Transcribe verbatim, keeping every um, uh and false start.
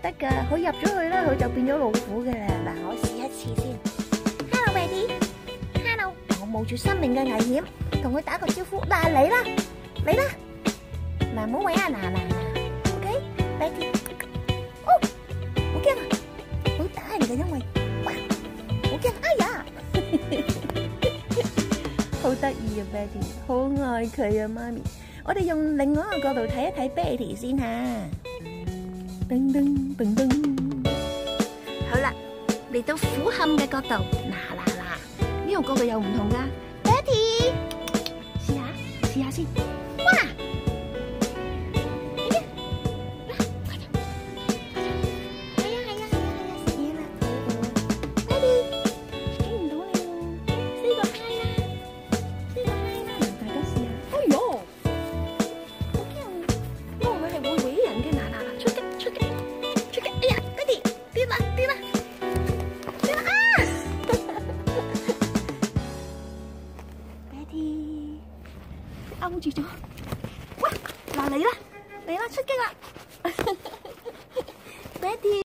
得㗎，佢入咗去咧，佢就變咗老虎嘅啦。嗱，我試一次先。Hello Betty，Hello， 我冒住生命嘅危險，同佢打個招呼。嗱，嚟啦，嚟啦，嗱，唔好搵啊，嗱嗱嗱 ，OK，Betty， 哦，好驚啊，好打人嘅，因為哇，好驚，哎呀，好得意啊 Betty， 好愛佢啊媽咪。我哋用另外一個角度睇一睇 Betty 先吓。噔噔噔噔，好啦，嚟到俯瞰嘅角度，嗱嗱嗱，呢個角度又唔同噶。Betty， 試下，試下先。哇！係啊，係啊，係啊，係啊，試嘢啦。Betty， 睇唔到你喎，say個 hi 啦 ，say 個 hi 啦，大家試下。哎喲，好驚，因為佢係會搲人嘅，嗱嗱嗱，出擊！出擊！出擊！哎呀 ，Betty， 跌啦跌啦跌啦啊 ！Betty， 勾住咗，哇！嗱嚟啦嚟啦，出擊啦 ！Betty。